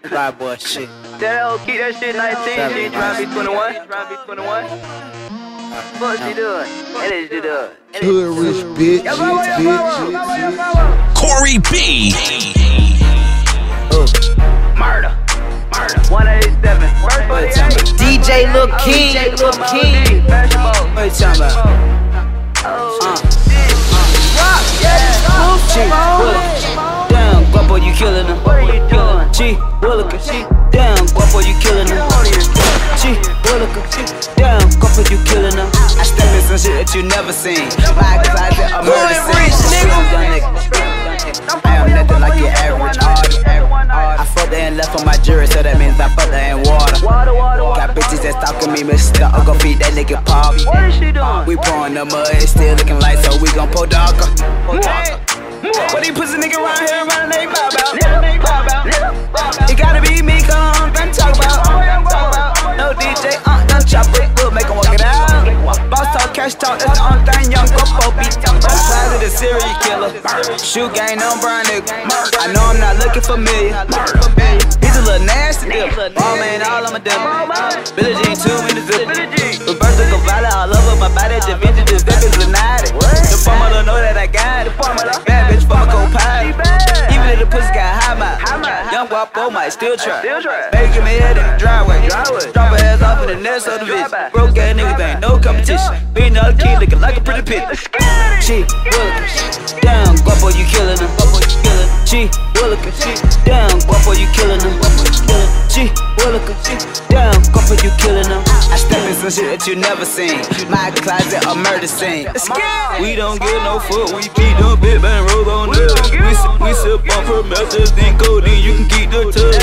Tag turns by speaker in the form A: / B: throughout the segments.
A: Bad boy shit.
B: Keep that shit 19, she ain't tryna be 21. What she doing? What is she doing?
C: Hood rich bitch.
D: Corey B.
B: Murder. 187.
A: DJ Lil King.
B: What you talking about?
A: Damn, guapo, you killing them.
B: What are you doing?
A: G, Willica. Damn, guapo, you killing them. G, Willica. Damn, guapo, you killing them. I step in some shit that you never seen. My closet, a murder scene. I am nothing like your average artist. I fucked her and left on my jury, so that means I fucked her in water. Got bitches that stalking me, Mr. I'll go feed that nigga pop.
B: What is she doing?
A: We pouring the mud, it's still looking light, so we gon' pour darker. What these pussy niggas around here running they bow about? It gotta be me, come done talk about. No DJ, done chop it, we'll make 'em walk it out. Boss talk, cash talk, that's the only thing young guapo be. Size of the serial killer, shoot gang on brown nigga. I know I'm not looking familiar. He's a little nasty dip, all man, all I'm a dip. Billie Jean 2 in the zip. Roberto Cavalli all over my body, Da Vinci, the zip is Lunati. The formula know that I got it. Bad bitch for my co-pilot. Even if the pussy got high mouth, young guapo might still try. Making me head in the driveway. Drop her ass off in the nest of the bitch. Broke ass niggas ain't no competition. Being another kid looking like a pretty pitch. G, Willica. Damn, guapo, you killing them. G, Willica. Damn, guapo, you killing them. G, Willica. Damn, guapo, you killing them. I step in some shit that you never seen. My closet, a murder scene. We don't get no fuck, we keep them big bang rolls on us. We sip on promethazine, then codeine, you can keep the tub.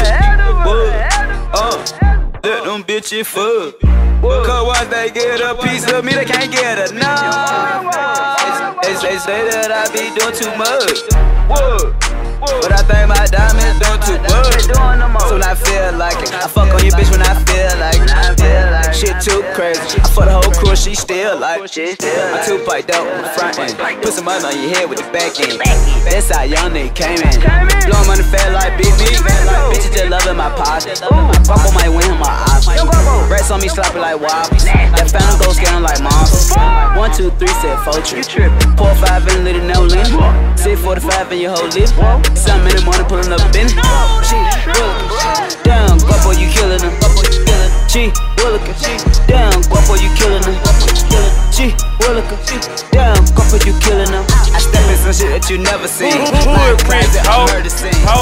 A: Let them bitches fuck. Cause once they get a piece of me, they can't get enough. They say that I be doing too much. But I think my diamonds doing too much. So when I feel like it, I fuck on your bitch when I feel like it. Shit too crazy. I fuck the whole crew, she still like it. My two-pipe dope on the front end. Put some money on your head with the back end. That's how young nigga came in. Blowing money fat like BB. Bitches just loving my posse. Guapo might win him my eyes. Rats on me sloppy like wobbles. That phantom go scaring like monsters. 1, 2, 3 said 4 trip. 4, 5 in lit, no lean. 6:45 in your whole lip. Some in the morning pulling up in it. G, Willica. Damn, guapo, you killing them. G, Willica. Damn, guapo, you killing them. G, Willica. Damn, guapo, you killing them. I step in some shit that you never seen. My closet, I heard the scene.